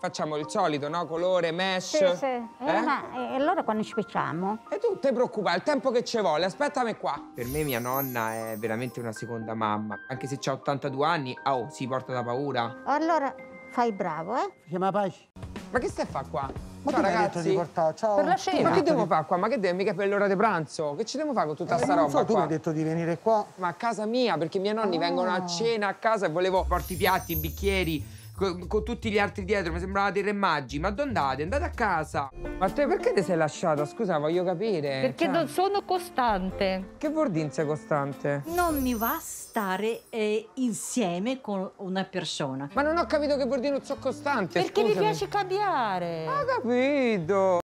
Facciamo il solito, no? Colore, mesh. Sì, sì. E allora quando ci facciamo? E tu te preoccupare, il tempo che ci vuole, aspettami qua. Per me mia nonna è veramente una seconda mamma. Anche se ha 82 anni, oh, si porta da paura. Allora fai bravo, eh? Si chiama Pace. Ma che stai a fare qua? Ma Ciao tu mi hai detto ragazzi. di portare, ciao. Per la cena. Ma che devo fare qua? Ma che devo? Mica per l'ora di pranzo? Che ci devo fare con tutta sta non roba so, tu mi qua? hai detto di venire qua. Ma a casa mia, perché i miei nonni vengono a cena a casa e volevo porti i piatti, i bicchieri, con tutti gli altri dietro, mi sembrava dei re magi. Ma dove andate? Andate a casa. Ma te perché ti sei lasciata? Scusa, voglio capire. Perché non sono costante. Che vuol dire sei costante? Non mi va stare insieme con una persona. Ma non ho capito che vuol dire non sono costante, Perché mi scusami. piace cambiare. Ho capito.